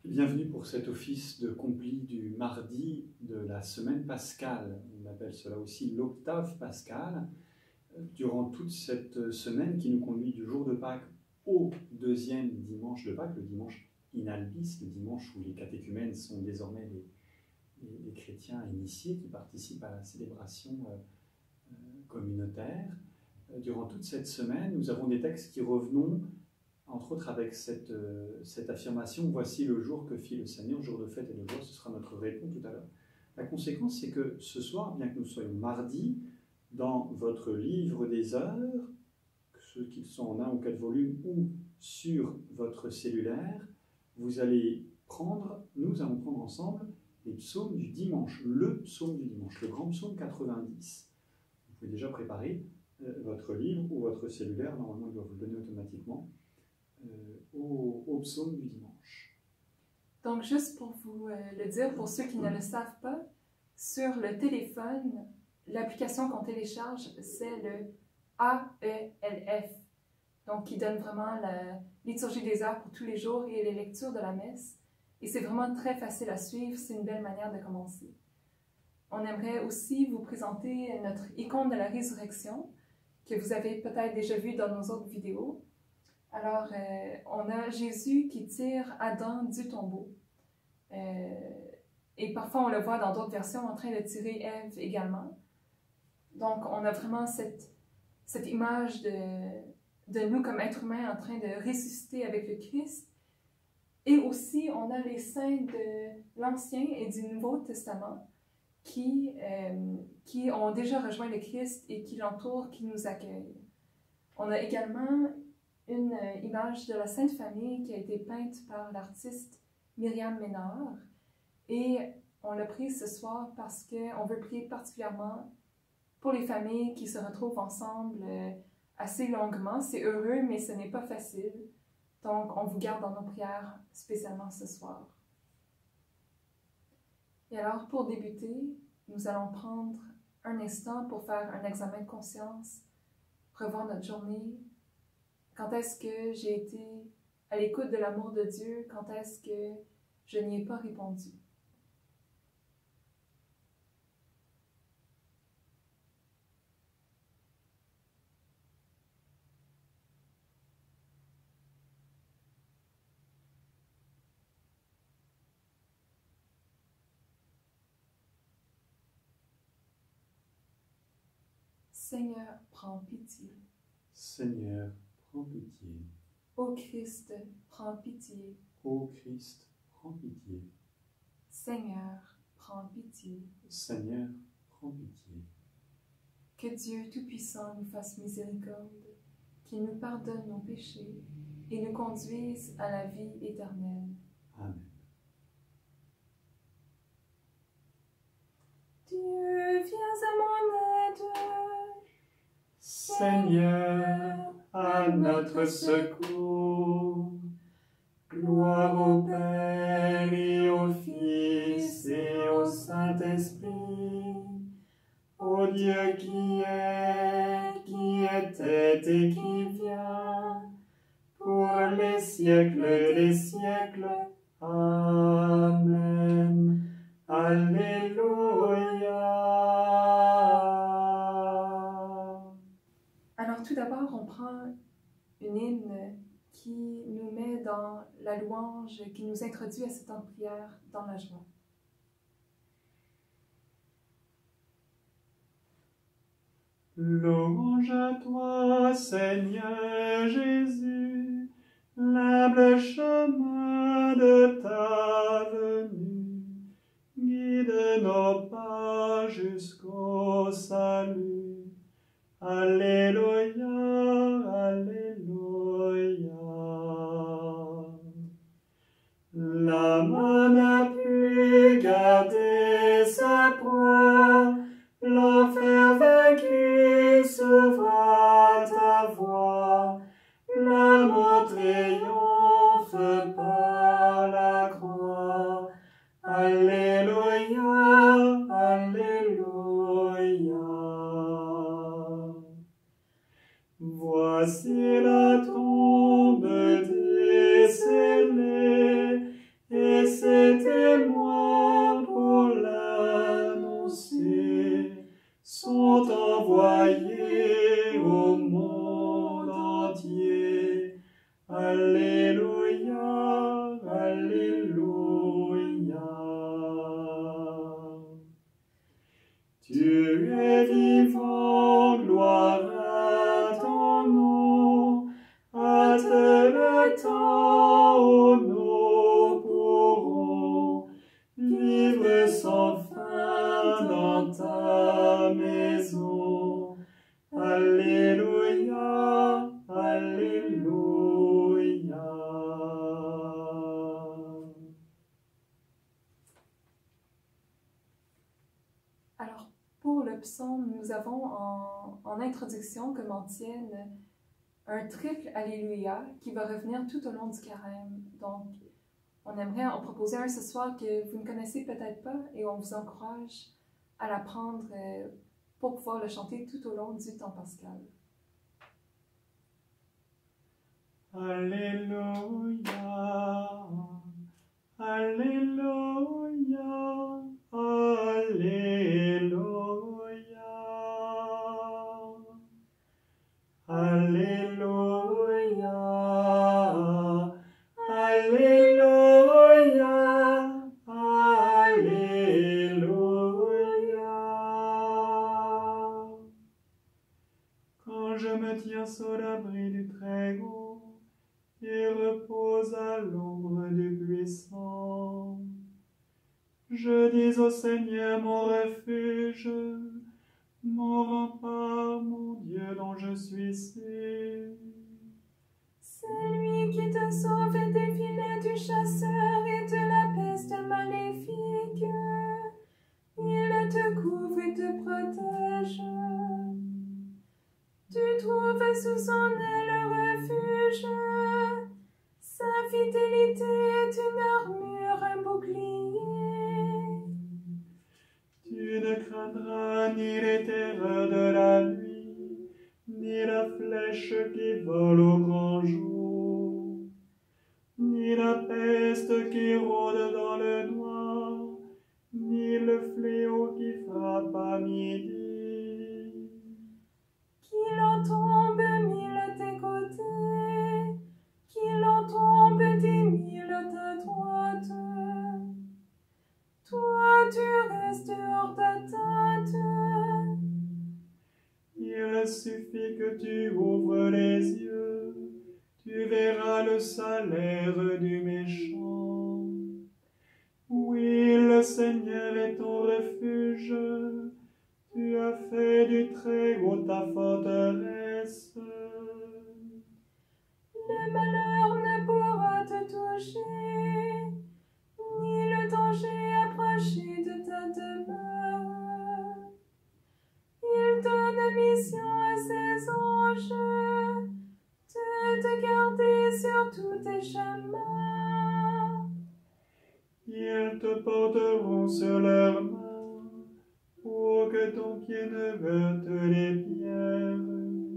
Bienvenue pour cet office de complis du mardi de la semaine pascale. On appelle cela aussi l'octave pascale. Durant toute cette semaine qui nous conduit du jour de Pâques au deuxième dimanche de Pâques, le dimanche inalbis, le dimanche où les catéchumènes sont désormais les chrétiens initiés qui participent à la célébration communautaire. Durant toute cette semaine, nous avons des textes qui revenons entre autres avec cette affirmation « Voici le jour que fit le Seigneur, jour de fête et de joie », ce sera notre réponse tout à l'heure. La conséquence, c'est que ce soir, bien que nous soyons mardi, dans votre livre des heures, ceux qui sont en 1 ou 4 volumes, ou sur votre cellulaire, nous allons prendre ensemble les psaumes du dimanche, le psaume du dimanche, le grand psaume 90. Vous pouvez déjà préparer votre livre ou votre cellulaire, normalement il doit vous le donner automatiquement, au psaume du dimanche. Donc, juste pour vous le dire, pour ceux qui ne le savent pas, sur le téléphone, l'application qu'on télécharge, c'est le AELF, donc qui donne vraiment la liturgie des heures pour tous les jours et les lectures de la messe. Et c'est vraiment très facile à suivre, c'est une belle manière de commencer. On aimerait aussi vous présenter notre icône de la résurrection, que vous avez peut-être déjà vu dans nos autres vidéos. Alors, on a Jésus qui tire Adam du tombeau. Et parfois, on le voit dans d'autres versions en train de tirer Ève également. Donc, on a vraiment cette image de nous comme êtres humains en train de ressusciter avec le Christ. Et aussi, on a les saints de l'Ancien et du Nouveau Testament qui ont déjà rejoint le Christ et qui l'entourent, qui nous accueillent. On a également une image de la Sainte Famille qui a été peinte par l'artiste Myriam Ménard. Et on l'a prise ce soir parce qu'on veut prier particulièrement pour les familles qui se retrouvent ensemble assez longuement. C'est heureux, mais ce n'est pas facile. Donc, on vous garde dans nos prières spécialement ce soir. Et alors, pour débuter, nous allons prendre un instant pour faire un examen de conscience, revoir notre journée. Quand est-ce que j'ai été à l'écoute de l'amour de Dieu? Quand est-ce que je n'y ai pas répondu? Seigneur, prends pitié. Seigneur, prends pitié. Ô Christ, prends pitié. Ô Christ, prends pitié. Seigneur, prends pitié. Seigneur, prends pitié. Que Dieu Tout-Puissant nous fasse miséricorde, qu'il nous pardonne nos péchés et nous conduise à la vie éternelle. Amen. Dieu, viens à mon aide. Seigneur, à notre secours. Gloire au Père et au Fils et au Saint-Esprit, au Dieu qui est, qui était et qui vient, pour les siècles des siècles. Amen. Alléluia. Alors tout d'abord, on prend une hymne qui nous met dans la louange, qui nous introduit à ce temps de prière dans la joie. Louange à toi, Seigneur Jésus, l'humble chemin de ta venue, guide nos pas jusqu'au salut. Alléluia, alléluia. La main n'a pu garder sa proie, l'enfer vaincu sauvera ta voix, l'amour triomphe par la croix. Alléluia, alléluia. Voici la tombe descellée, et Alléluia, Alléluia. Tu es vivant, gloire à ton nom, hâte le temps où nous pourrons vivre sans fin dans ta maison. Alléluia, Alléluia. Alors, pour le psaume, nous avons en introduction, comme en tienne, un triple Alléluia qui va revenir tout au long du carême. Donc, on aimerait en proposer un ce soir que vous ne connaissez peut-être pas et on vous encourage à l'apprendre pour pouvoir le chanter tout au long du temps pascal. Alléluia, Alléluia, Alléluia. Alléluia, Alléluia, Alléluia. Quand je me tiens sous l'abri du Très-Haut et repose à l'ombre du Puissant, je dis au Seigneur mon refuge, mon rempart, mon Dieu dont je suis sûr. C'est lui qui te sauve des filets du chasseur et de la peste maléfique. Il te couvre et te protège. Tu trouves sous son aile refuge. Sa fidélité est une armure, un bouclier. Tu ne craindras ni les terreurs de la nuit, ni la flèche qui vole au grand jour, ni la peste qui rôde dans le noir, ni le fléau qui frappe à midi. Qu'il en tombe 1000 à tes côtés, qu'il en tombe 10 000 à ta droite. Toi, tu restes hors d'atteinte. Il suffit que tu ouvres les yeux, tu verras le salaire du méchant. Oui, le Seigneur est ton refuge, tu as fait du Très-Haut ta forteresse. Le malheur ne pourra te toucher, ni le danger approcher de ta demeure. Il donne mission à ses anges de te garder sur tous tes chemins. Ils te porteront sur leurs mains, pour que ton pied ne heurte les pierres.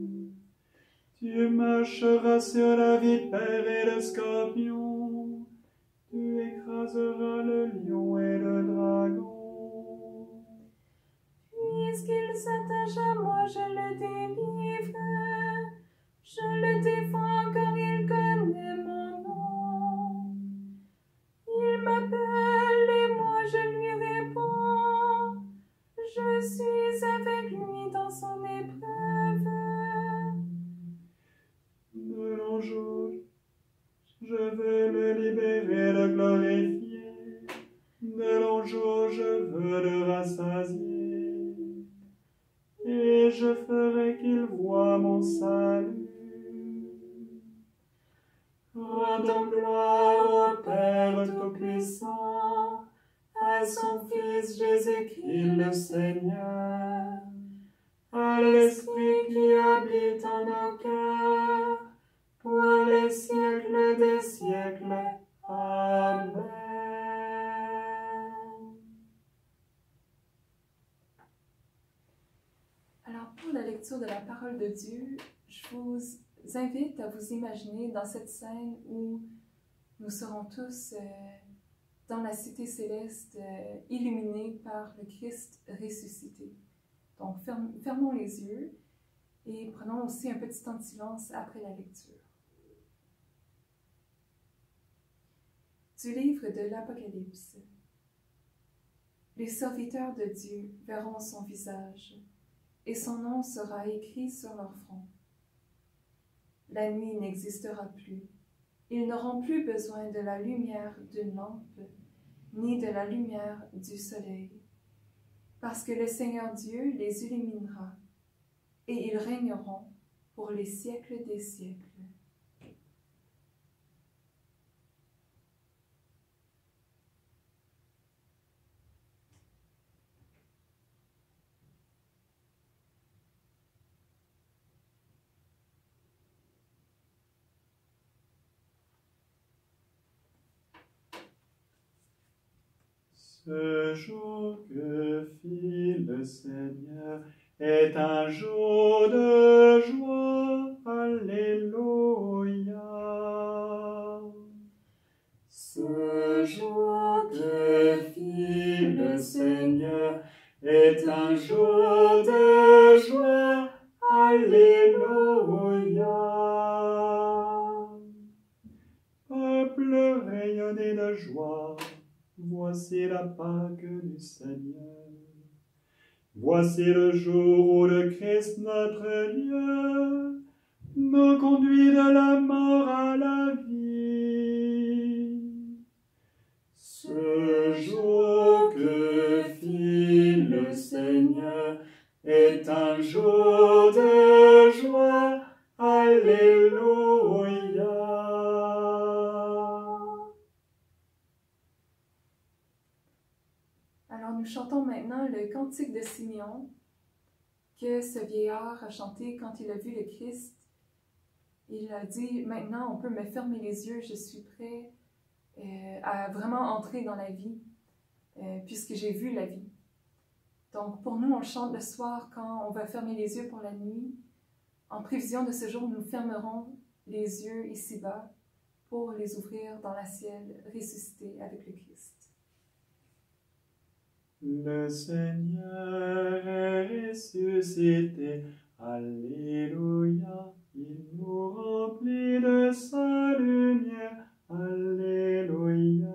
Tu marcheras sur la vipère et le scorpion, tu écraseras le lion et le dragon. Puisqu'il s'attache à moi, je le délivre. Je le défends car il connaît mon nom. Il m'appelle et moi je lui réponds. Je suis avec lui dans son épreuve. De longs jours, je veux le libérer, le glorifier. De longs jours, je veux le rassasier. Et je ferai qu'il voie mon salut. Rendons gloire au Père Tout-Puissant, à son Fils Jésus-Christ le Seigneur, à l'Esprit qui habite en nos cœurs, pour les siècles des siècles. Amen. Alors pour la lecture de la parole de Dieu, je vous invite à vous imaginer dans cette scène où nous serons tous dans la cité céleste, illuminés par le Christ ressuscité. Donc fermons les yeux et prenons aussi un petit temps de silence après la lecture. Du livre de l'Apocalypse. Les serviteurs de Dieu verront son visage, et son nom sera écrit sur leur front. La nuit n'existera plus. Ils n'auront plus besoin de la lumière d'une lampe, ni de la lumière du soleil, parce que le Seigneur Dieu les illuminera, et ils régneront pour les siècles des siècles. Ce jour que fit le Seigneur est un jour de joie. Alléluia. Ce jour que fit le Seigneur est un jour de joie. Alléluia. Peuple rayonné de joie, voici la Pâque du Seigneur. Voici le jour où le Christ, notre Dieu, nous conduit de la mort à la vie. Ce jour que fit le Seigneur est un jour de joie. Alléluia. Alors nous chantons maintenant le cantique de Simeon que ce vieillard a chanté quand il a vu le Christ. Il a dit, maintenant on peut me fermer les yeux, je suis prêt à vraiment entrer dans la vie, puisque j'ai vu la vie. Donc pour nous, on chante le soir quand on va fermer les yeux pour la nuit. En prévision de ce jour, nous fermerons les yeux ici-bas pour les ouvrir dans la ciel ressuscité avec le Christ. Le Seigneur est ressuscité, Alléluia, il nous remplit de sa lumière, Alléluia.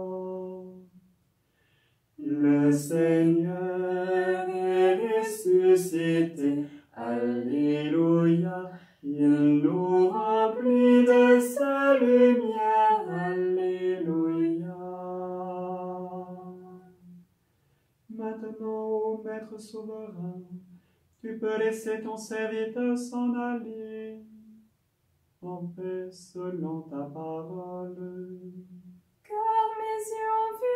Le Seigneur est ressuscité, Alléluia, il nous remplit de sa lumière, Alléluia. Maintenant, ô Maître souverain, tu peux laisser ton serviteur s'en aller en paix selon ta parole. Car mes yeux ont vu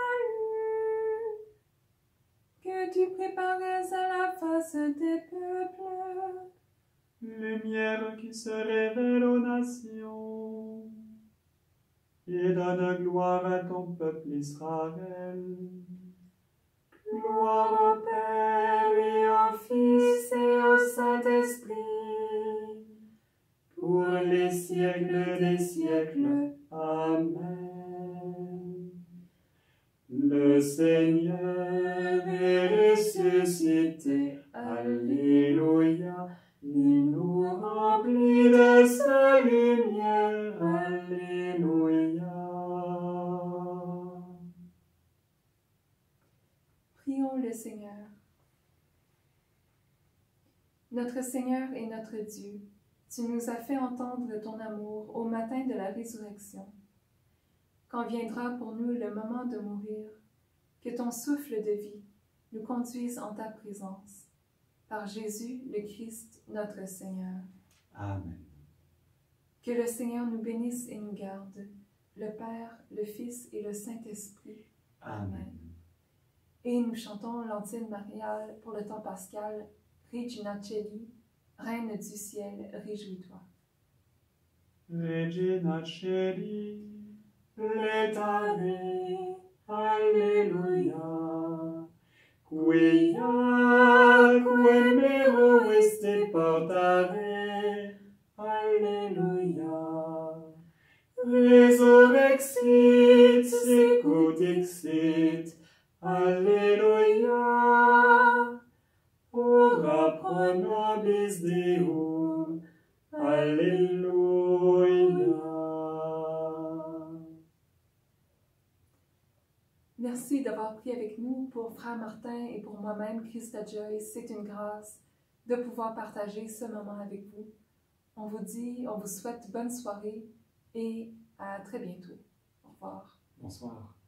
le salut que tu préparais à la face des peuples. Lumière qui se révèle aux nations et donne gloire à ton peuple Israël. Gloire au Père et au Fils et au Saint-Esprit, pour les siècles des siècles. Amen. Le Seigneur est ressuscité. Alléluia. Il nous remplit de sa lumière. Alléluia. Prions le Seigneur. Notre Seigneur et notre Dieu, tu nous as fait entendre ton amour au matin de la résurrection. Quand viendra pour nous le moment de mourir, que ton souffle de vie nous conduise en ta présence. Par Jésus, le Christ, notre Seigneur. Amen. Que le Seigneur nous bénisse et nous garde, le Père, le Fils et le Saint-Esprit. Amen. Et nous chantons l'Antenne mariale pour le temps pascal, Regina Coeli, Reine du ciel, réjouis-toi. Regina Coeli, letare, Alleluia. Quia mero este portare, Alleluia. Resurrexit, sicut exit, Alleluia. Ora pro nobis Deum, Alleluia. Merci d'avoir prié avec nous pour Frère Martin et pour moi-même, Christa Joyce. C'est une grâce de pouvoir partager ce moment avec vous. On vous souhaite bonne soirée et à très bientôt. Au revoir. Bonsoir.